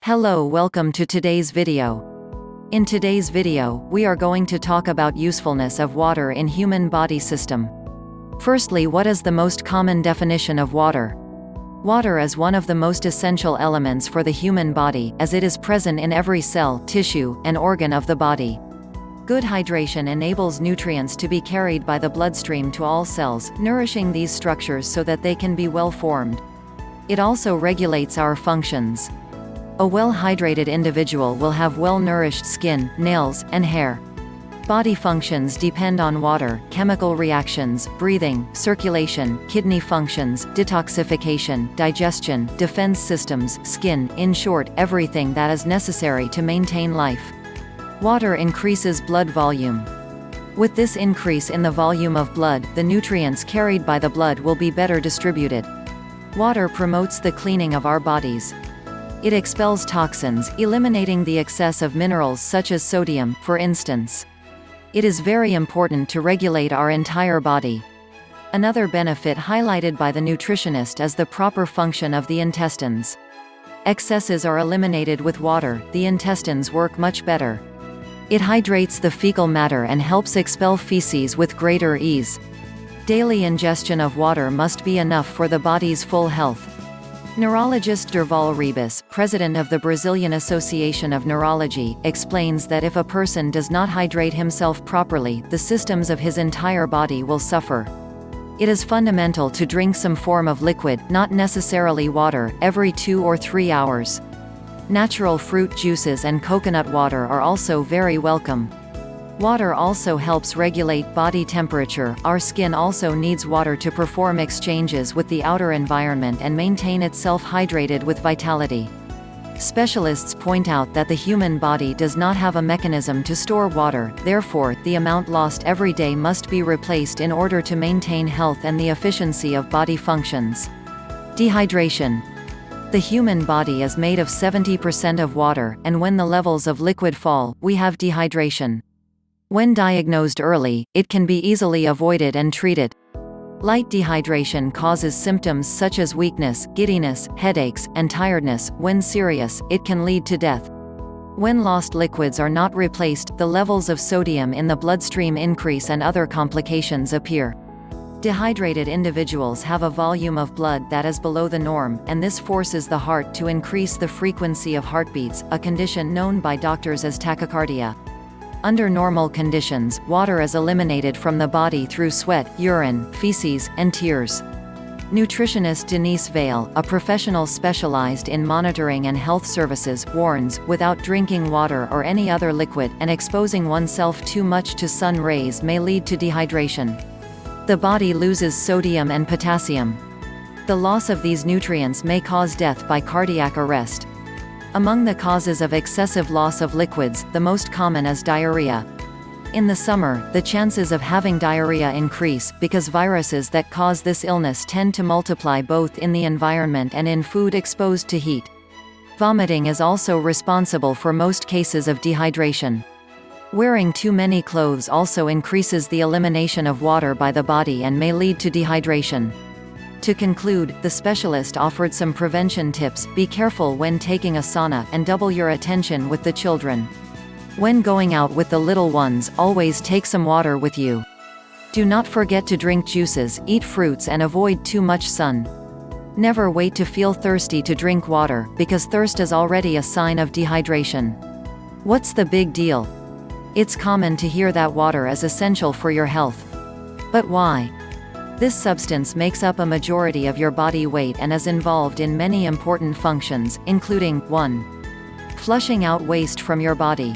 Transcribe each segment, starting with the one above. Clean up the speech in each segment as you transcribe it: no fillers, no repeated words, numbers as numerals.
Hello, welcome to today's video. In today's video, we are going to talk about usefulness of water in human body system. Firstly, what is the most common definition of water? Water is one of the most essential elements for the human body, as it is present in every cell, tissue, and organ of the body. Good hydration enables nutrients to be carried by the bloodstream to all cells, nourishing these structures so that they can be well formed. It also regulates our functions. A well-hydrated individual will have well-nourished skin, nails, and hair. Body functions depend on water: chemical reactions, breathing, circulation, kidney functions, detoxification, digestion, defense systems, skin, in short, everything that is necessary to maintain life. Water increases blood volume. With this increase in the volume of blood, the nutrients carried by the blood will be better distributed. Water promotes the cleaning of our bodies. It expels toxins, eliminating the excess of minerals such as sodium, for instance. It is very important to regulate our entire body. Another benefit highlighted by the nutritionist is the proper function of the intestines. Excesses are eliminated with water, the intestines work much better. It hydrates the fecal matter and helps expel feces with greater ease. Daily ingestion of water must be enough for the body's full health. Neurologist Durval Rebus, president of the Brazilian Association of Neurology, explains that if a person does not hydrate himself properly, the systems of his entire body will suffer. It is fundamental to drink some form of liquid, not necessarily water, every 2 or 3 hours. Natural fruit juices and coconut water are also very welcome. Water also helps regulate body temperature. Our skin also needs water to perform exchanges with the outer environment and maintain itself hydrated with vitality. Specialists point out that the human body does not have a mechanism to store water, therefore, the amount lost every day must be replaced in order to maintain health and the efficiency of body functions. Dehydration. The human body is made of 70% of water, and when the levels of liquid fall, we have dehydration. When diagnosed early, it can be easily avoided and treated. Light dehydration causes symptoms such as weakness, giddiness, headaches, and tiredness. When serious, it can lead to death. When lost liquids are not replaced, the levels of sodium in the bloodstream increase and other complications appear. Dehydrated individuals have a volume of blood that is below the norm, and this forces the heart to increase the frequency of heartbeats, a condition known by doctors as tachycardia. Under normal conditions, water is eliminated from the body through sweat, urine, feces, and tears. Nutritionist Denise Vale, a professional specialized in monitoring and health services, warns, without drinking water or any other liquid, and exposing oneself too much to sun rays may lead to dehydration. The body loses sodium and potassium. The loss of these nutrients may cause death by cardiac arrest. Among the causes of excessive loss of liquids, the most common is diarrhea. In the summer, the chances of having diarrhea increase, because viruses that cause this illness tend to multiply both in the environment and in food exposed to heat. Vomiting is also responsible for most cases of dehydration. Wearing too many clothes also increases the elimination of water by the body and may lead to dehydration. To conclude, the specialist offered some prevention tips: be careful when taking a sauna, and double your attention with the children. When going out with the little ones, always take some water with you. Do not forget to drink juices, eat fruits, and avoid too much sun. Never wait to feel thirsty to drink water, because thirst is already a sign of dehydration. What's the big deal? It's common to hear that water is essential for your health. But why? This substance makes up a majority of your body weight and is involved in many important functions, including 1. Flushing out waste from your body.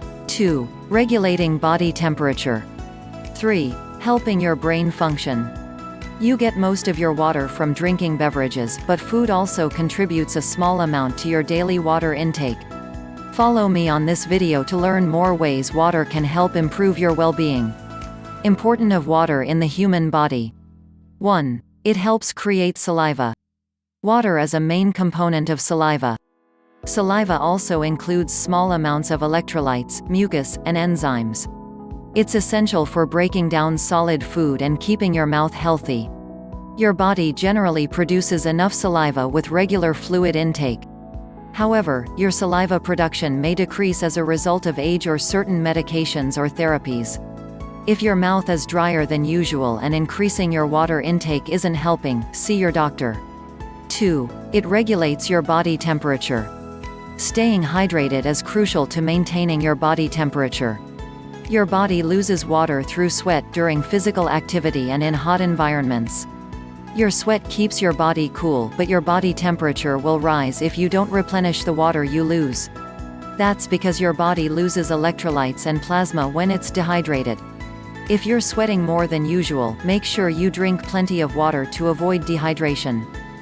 2. Regulating body temperature. 3. Helping your brain function. You get most of your water from drinking beverages, but food also contributes a small amount to your daily water intake. Follow me on this video to learn more ways water can help improve your well-being. Importance of water in the human body. 1. It helps create saliva. Water is a main component of saliva. Saliva also includes small amounts of electrolytes, mucus, and enzymes. It's essential for breaking down solid food and keeping your mouth healthy. Your body generally produces enough saliva with regular fluid intake. However, your saliva production may decrease as a result of age or certain medications or therapies. If your mouth is drier than usual and increasing your water intake isn't helping, see your doctor. 2. It regulates your body temperature. Staying hydrated is crucial to maintaining your body temperature. Your body loses water through sweat during physical activity and in hot environments. Your sweat keeps your body cool, but your body temperature will rise if you don't replenish the water you lose. That's because your body loses electrolytes and plasma when it's dehydrated. If you're sweating more than usual, make sure you drink plenty of water to avoid dehydration.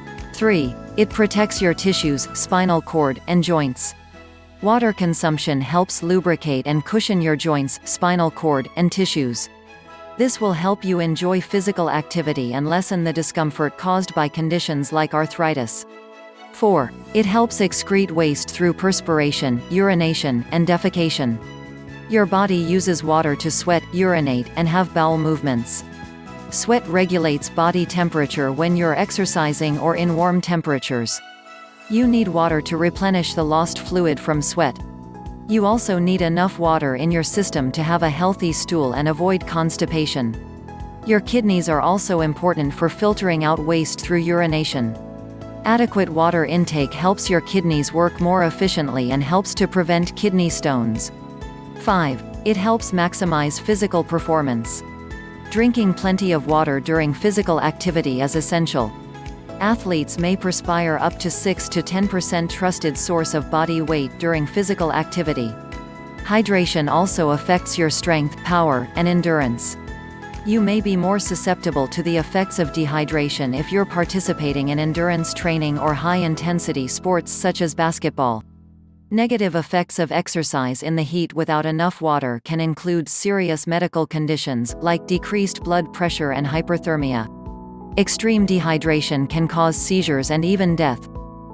3. It protects your tissues, spinal cord, and joints. Water consumption helps lubricate and cushion your joints, spinal cord, and tissues. This will help you enjoy physical activity and lessen the discomfort caused by conditions like arthritis. 4. It helps excrete waste through perspiration, urination, and defecation. Your body uses water to sweat, urinate, and have bowel movements. Sweat regulates body temperature when you're exercising or in warm temperatures. You need water to replenish the lost fluid from sweat. You also need enough water in your system to have a healthy stool and avoid constipation. Your kidneys are also important for filtering out waste through urination. Adequate water intake helps your kidneys work more efficiently and helps to prevent kidney stones. 5. It helps maximize physical performance. Drinking plenty of water during physical activity is essential. Athletes may perspire up to 6 to 10% trusted source of body weight during physical activity. Hydration also affects your strength, power, and endurance. You may be more susceptible to the effects of dehydration if you're participating in endurance training or high-intensity sports such as basketball. Negative effects of exercise in the heat without enough water can include serious medical conditions, like decreased blood pressure and hyperthermia. Extreme dehydration can cause seizures and even death.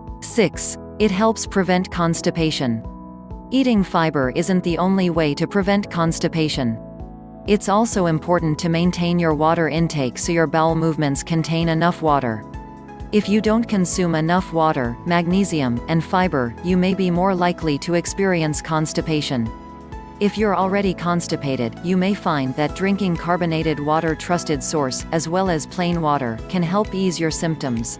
6. It helps prevent constipation. Eating fiber isn't the only way to prevent constipation. It's also important to maintain your water intake so your bowel movements contain enough water. If you don't consume enough water, magnesium, and fiber, you may be more likely to experience constipation. If you're already constipated, you may find that drinking carbonated water, trusted source, as well as plain water, can help ease your symptoms.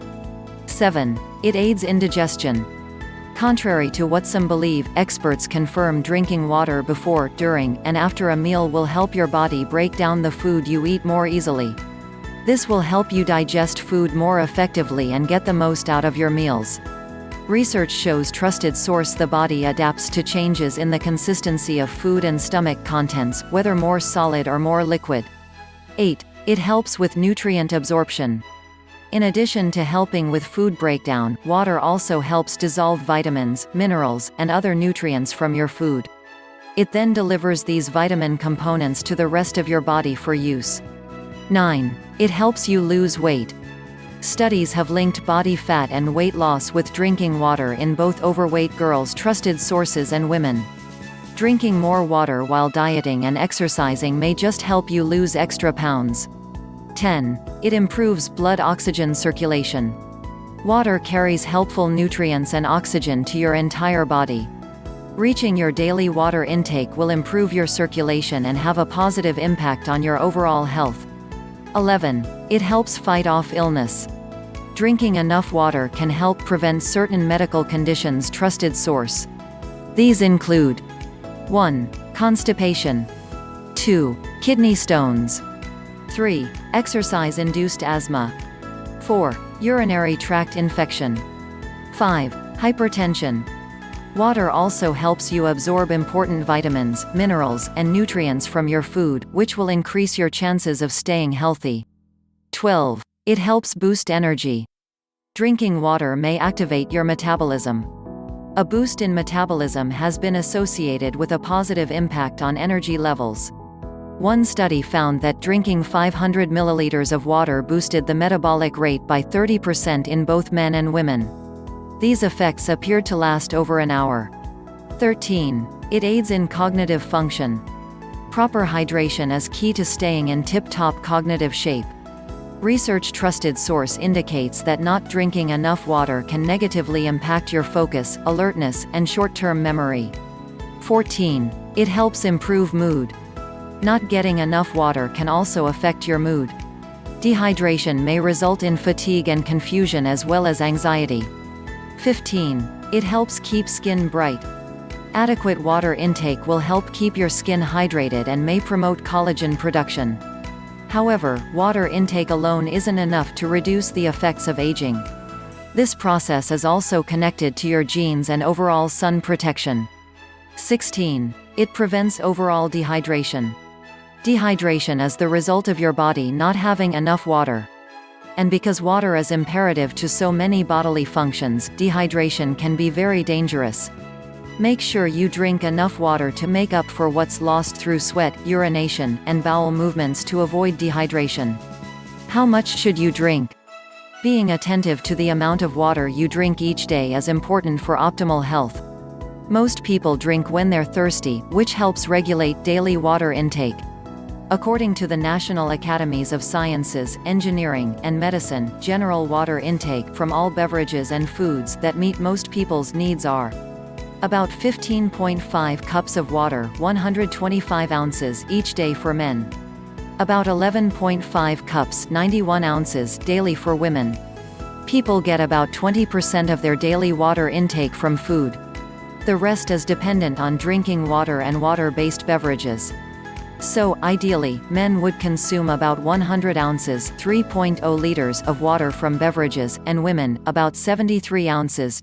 7. It aids in digestion. Contrary to what some believe, experts confirm drinking water before, during, and after a meal will help your body break down the food you eat more easily. This will help you digest food more effectively and get the most out of your meals. Research shows trusted source the body adapts to changes in the consistency of food and stomach contents, whether more solid or more liquid. 8. It helps with nutrient absorption. In addition to helping with food breakdown, water also helps dissolve vitamins, minerals, and other nutrients from your food. It then delivers these vitamin components to the rest of your body for use. 9. It helps you lose weight. Studies have linked body fat and weight loss with drinking water in both overweight girls, trusted sources, and women. Drinking more water while dieting and exercising may just help you lose extra pounds. 10. It improves blood oxygen circulation. Water carries helpful nutrients and oxygen to your entire body. Reaching your daily water intake will improve your circulation and have a positive impact on your overall health. 11. It helps fight off illness. Drinking enough water can help prevent certain medical conditions, trusted source. These include 1. Constipation. 2. Kidney stones. 3. Exercise-induced asthma. 4. Urinary tract infection. 5. Hypertension. Water also helps you absorb important vitamins, minerals, and nutrients from your food, which will increase your chances of staying healthy. 12. It helps boost energy. Drinking water may activate your metabolism. A boost in metabolism has been associated with a positive impact on energy levels. One study found that drinking 500 milliliters of water boosted the metabolic rate by 30% in both men and women. These effects appeared to last over an hour. 13. It aids in cognitive function. Proper hydration is key to staying in tip-top cognitive shape. Research trusted source indicates that not drinking enough water can negatively impact your focus, alertness, and short-term memory. 14. It helps improve mood. Not getting enough water can also affect your mood. Dehydration may result in fatigue and confusion as well as anxiety. 15. It helps keep skin bright. Adequate water intake will help keep your skin hydrated and may promote collagen production. However, water intake alone isn't enough to reduce the effects of aging. This process is also connected to your genes and overall sun protection. 16. It prevents overall dehydration. Dehydration is the result of your body not having enough water. And because water is imperative to so many bodily functions, dehydration can be very dangerous. Make sure you drink enough water to make up for what's lost through sweat, urination, and bowel movements to avoid dehydration. How much should you drink? Being attentive to the amount of water you drink each day is important for optimal health. Most people drink when they're thirsty, which helps regulate daily water intake. According to the National Academies of Sciences, Engineering, and Medicine, general water intake from all beverages and foods that meet most people's needs are about 15.5 cups of water, 125 ounces each day for men. About 11.5 cups, 91 ounces daily for women. People get about 20% of their daily water intake from food. The rest is dependent on drinking water and water-based beverages. So, ideally, men would consume about 100 ounces 3.0 liters of water from beverages, and women, about 73 ounces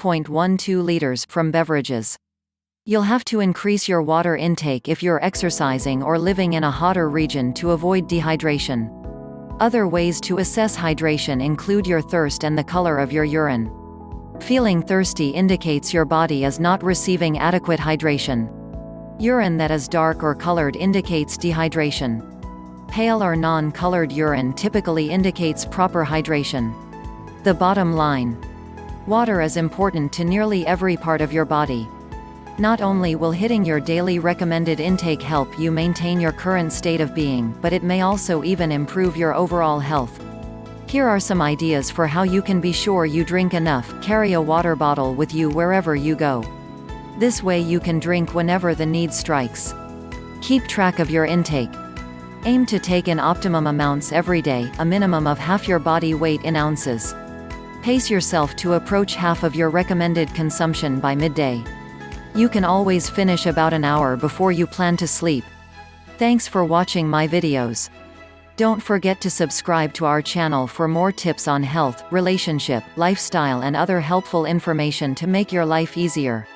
2.12 liters from beverages. You'll have to increase your water intake if you're exercising or living in a hotter region to avoid dehydration. Other ways to assess hydration include your thirst and the color of your urine. Feeling thirsty indicates your body is not receiving adequate hydration. Urine that is dark or colored indicates dehydration. Pale or non-colored urine typically indicates proper hydration. The bottom line: water is important to nearly every part of your body. Not only will hitting your daily recommended intake help you maintain your current state of being, but it may also even improve your overall health. Here are some ideas for how you can be sure you drink enough. Carry a water bottle with you wherever you go. This way you can drink whenever the need strikes. Keep track of your intake. Aim to take in optimum amounts every day, a minimum of half your body weight in ounces. Pace yourself to approach half of your recommended consumption by midday. You can always finish about an hour before you plan to sleep. Thanks for watching my videos. Don't forget to subscribe to our channel for more tips on health, relationship, lifestyle and other helpful information to make your life easier.